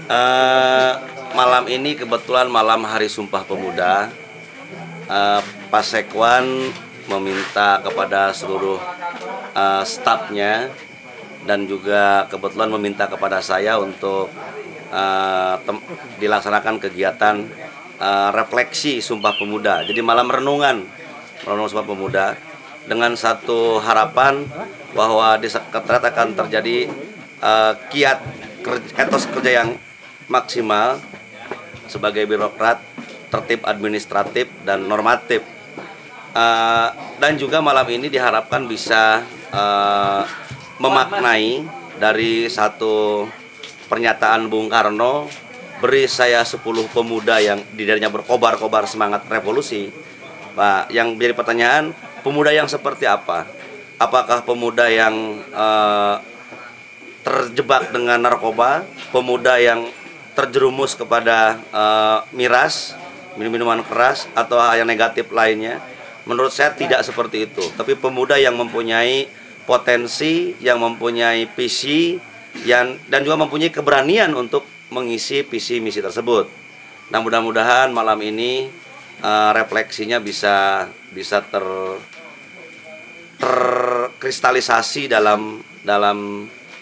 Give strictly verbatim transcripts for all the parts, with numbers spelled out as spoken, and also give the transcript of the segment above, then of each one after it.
Uh, malam ini kebetulan malam Hari Sumpah Pemuda. Uh, Pasekwan meminta kepada seluruh uh, stafnya dan juga kebetulan meminta kepada saya untuk uh, dilaksanakan kegiatan uh, refleksi Sumpah Pemuda. Jadi malam renungan, renungan Sumpah Pemuda dengan satu harapan bahwa di sekretariat akan terjadi uh, kiat kerja, etos kerja yang maksimal sebagai birokrat, tertib administratif dan normatif. Uh, dan juga malam ini diharapkan bisa uh, memaknai dari satu pernyataan Bung Karno, beri saya sepuluh pemuda yang di dirinya berkobar-kobar semangat revolusi. Pak, yang menjadi pertanyaan, pemuda yang seperti apa? Apakah pemuda yang uh, terjebak dengan narkoba, pemuda yang terjerumus kepada uh, miras, minum-minuman keras, atau hal yang negatif lainnya? Menurut saya tidak seperti itu. Tapi pemuda yang mempunyai potensi, yang mempunyai visi, yang dan juga mempunyai keberanian untuk mengisi visi misi tersebut. Nah, mudah-mudahan malam ini uh, refleksinya bisa bisa ter terkristalisasi dalam dalam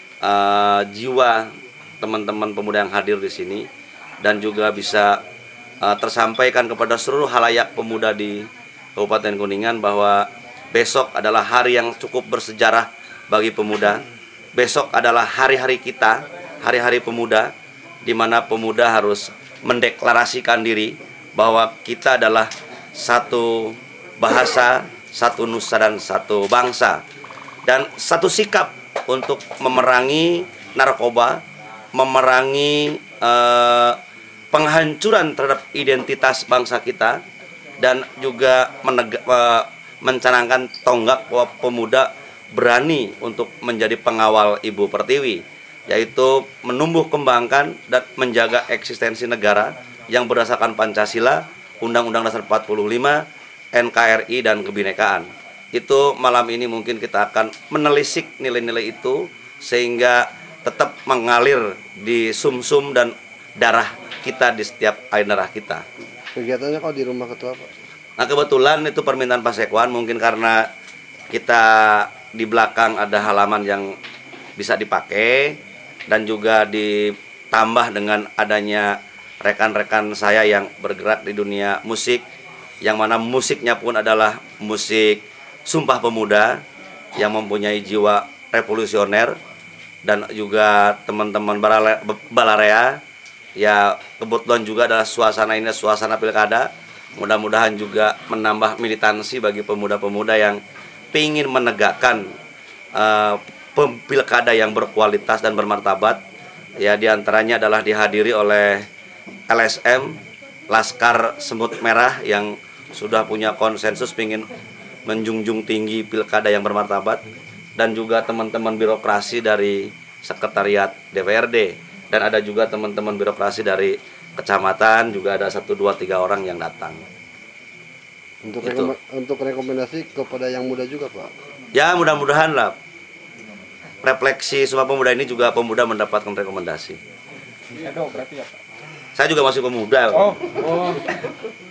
uh, jiwa teman-teman pemuda yang hadir di sini, dan juga bisa uh, tersampaikan kepada seluruh halayak pemuda di Kabupaten Kuningan bahwa besok adalah hari yang cukup bersejarah bagi pemuda. Besok adalah hari-hari kita, hari-hari pemuda, di mana pemuda harus mendeklarasikan diri bahwa kita adalah satu bahasa, satu nusa dan satu bangsa, dan satu sikap untuk memerangi narkoba, memerangi eh, penghancuran terhadap identitas bangsa kita, dan juga meneg- eh, mencanangkan tonggak bahwa pemuda berani untuk menjadi pengawal Ibu Pertiwi, yaitu menumbuh kembangkan dan menjaga eksistensi negara yang berdasarkan Pancasila, Undang-Undang Dasar empat puluh lima, N K R I, dan kebinekaan. Itu malam ini mungkin kita akan menelisik nilai-nilai itu sehingga tetap mengalir di sumsum dan darah kita, di setiap air darah kita. Kegiatannya kok di rumah ketua, Pak? Nah, kebetulan itu permintaan Pak Sekwan, mungkin karena kita di belakang ada halaman yang bisa dipakai, dan juga ditambah dengan adanya rekan-rekan saya yang bergerak di dunia musik, yang mana musiknya pun adalah musik Sumpah Pemuda yang mempunyai jiwa revolusioner, dan juga teman-teman Balarea, ya kebetulan juga adalah suasana ini suasana pilkada. Mudah-mudahan juga menambah militansi bagi pemuda-pemuda yang ingin menegakkan uh, pilkada yang berkualitas dan bermartabat. Ya, diantaranya adalah dihadiri oleh L S M, Laskar Semut Merah, yang sudah punya konsensus ingin menjunjung tinggi pilkada yang bermartabat, dan juga teman-teman birokrasi dari sekretariat D P R D, dan ada juga teman-teman birokrasi dari kecamatan, juga ada satu dua tiga orang yang datang. Untuk rekom untuk rekomendasi kepada yang muda juga, Pak. Ya, mudah-mudahan lah refleksi Sumpah Pemuda ini juga pemuda mendapatkan rekomendasi. Edo berarti ya, Pak? Saya juga masih pemuda. Oh, oh.